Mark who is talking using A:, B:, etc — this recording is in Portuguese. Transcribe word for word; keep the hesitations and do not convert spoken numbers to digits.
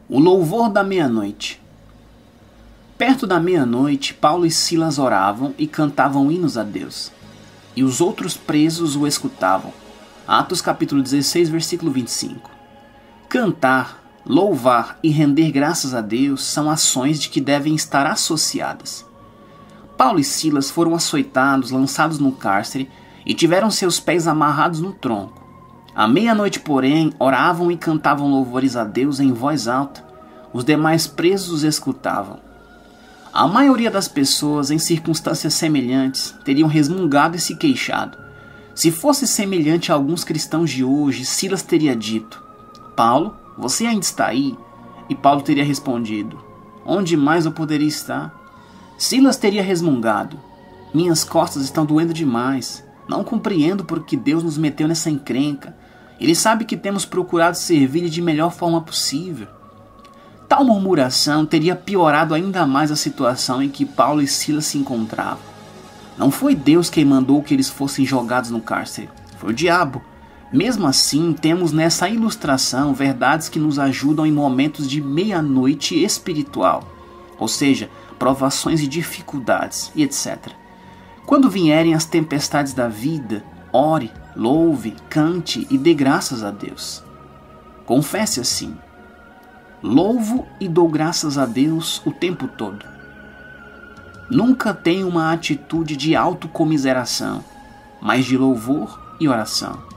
A: O louvor da meia-noite. Perto da meia-noite, Paulo e Silas oravam e cantavam hinos a Deus, e os outros presos o escutavam. Atos capítulo dezesseis, versículo vinte e cinco. Cantar, louvar e render graças a Deus são ações de que devem estar associadas. Paulo e Silas foram açoitados, lançados no cárcere e tiveram seus pés amarrados no tronco. À meia-noite, porém, oravam e cantavam louvores a Deus em voz alta. Os demais presos os escutavam. A maioria das pessoas, em circunstâncias semelhantes, teriam resmungado e se queixado. Se fosse semelhante a alguns cristãos de hoje, Silas teria dito: Paulo, você ainda está aí? E Paulo teria respondido: onde mais eu poderia estar? Silas teria resmungado: minhas costas estão doendo demais. Não compreendo por que Deus nos meteu nessa encrenca. Ele sabe que temos procurado servir-lhe de melhor forma possível. Tal murmuração teria piorado ainda mais a situação em que Paulo e Silas se encontravam. Não foi Deus quem mandou que eles fossem jogados no cárcere, foi o diabo. Mesmo assim, temos nessa ilustração verdades que nos ajudam em momentos de meia-noite espiritual, ou seja, provações e dificuldades, e etcétera. Quando vierem as tempestades da vida, ore, louve, cante e dê graças a Deus. Confesse assim: louvo e dou graças a Deus o tempo todo. Nunca tenha uma atitude de autocomiseração, mas de louvor e oração.